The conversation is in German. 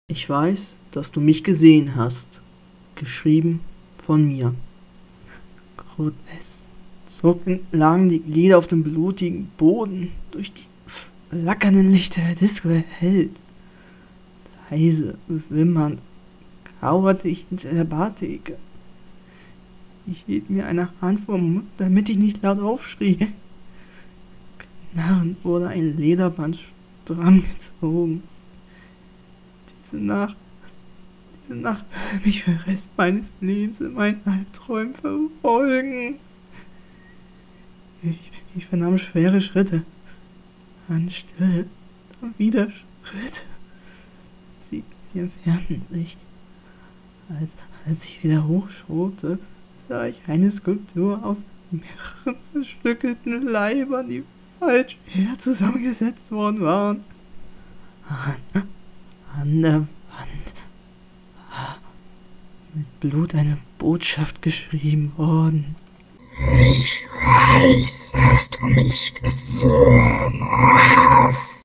Ich weiß, dass du mich gesehen hast. Geschrieben von mir. Grotesk. Zuckend lagen die Glieder auf dem blutigen Boden, durch die flackernden Lichter der Disco erhellt. Leise, wimmernd, kauerte ich hinter der Bartheke. Ich hielt mir eine Hand vor den Mund, damit ich nicht laut aufschrie. Knarrend wurde ein Lederband stramm gezogen. Diese Nacht wird mich für den Rest meines Lebens in meinen Albträumen verfolgen. Ich vernahm schwere Schritte, dann Stille, dann wieder Schritte. Sie entfernten sich. Als ich wieder hochschobte, sah ich eine Skulptur aus mehreren zerstückelten Leibern, die falsch her zusammengesetzt worden waren. An der Wand war mit Blut eine Botschaft geschrieben worden. Ich weiß, dass du mich gesehen hast.